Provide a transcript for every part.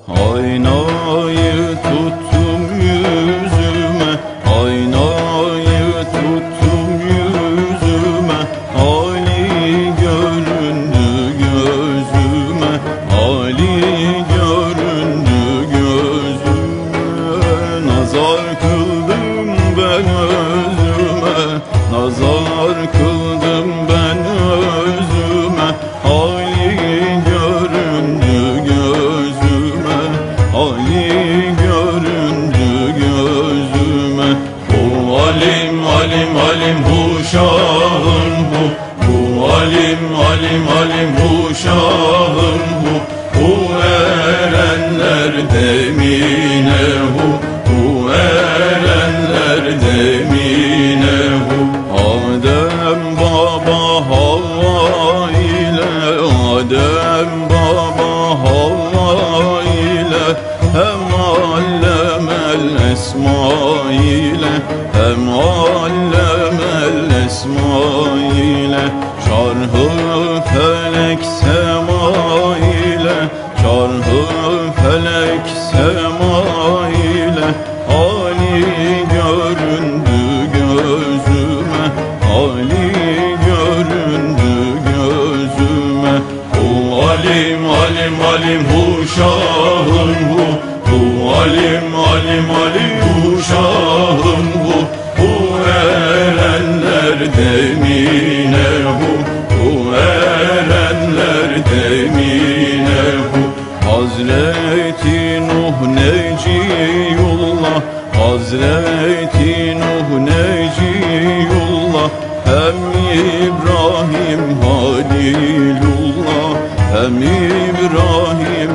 Aynayı tuttum yüzüme, aynayı tuttum yüzüme, Ali göründü gözüme, Ali göründü gözüme. Nazar kıldım ben özüme, nazar kıldım ben özüme, Ali göründü gözüme, Ali göründü gözüme. Bu alim alim alim bu şahım bu, bu alim alim alim bu şahım bu, bu erenler demine hu, bu erenler demine hu. Adem baba Havva ile, Adem baba Havva ile, hem allemel esma ile, hem allemel esma ile. Şarhı felek sema ile, şarhı felek sema ile, Ali göründü gözüme, Ali göründü gözüme. Bu alim alim alim bu şahım bu, bu alim alim alim bu şahım bu, bu erenler demine hu, bu erenler demine hu. Hazreti Nuh Neciyullah, Hazreti Nuh Neciyullah, hem İbrahim Halilullah, hem İbrahim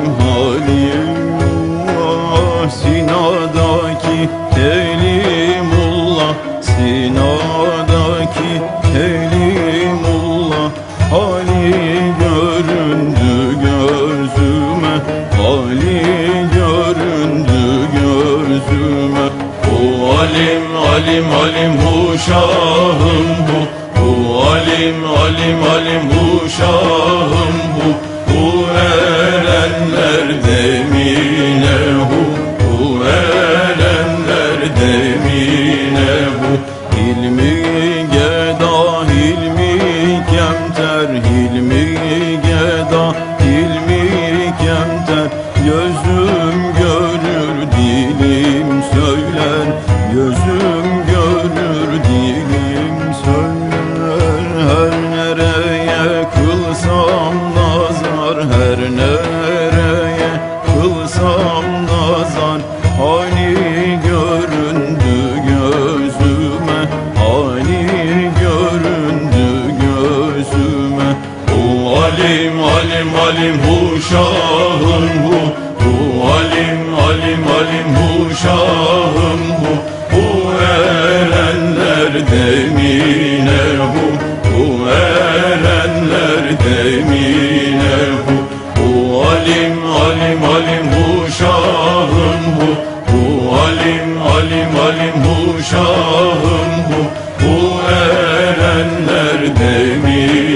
Halilullah. Sinadaki Kelimullah, Sinadaki Kelimullah, Ali göründü gözüme, Ali göründü gözüme. Bu alim alim alim bu şahım bu, bu alim alim alim bu şahım bu, bu erenler demine hu, bu erenler demine hu. Hilmi geda hilmi kemter, hilmi geda hilmi kemter. Gözüm görür dilim söyler, gözüm görür dilim söyler. Her nereye kılsam nazar, her nereye kılsam nazar, Ali göründü gözüme, Ali göründü gözüme. Bu alim alim alim bu şahım bu, bu alim alim alim bu şahım bu, bu erenler demine hu, bu erenler demine hu. Bu alim alim alim bu şahım bu, bu alim alim alim bu şahım bu, bu erenler demine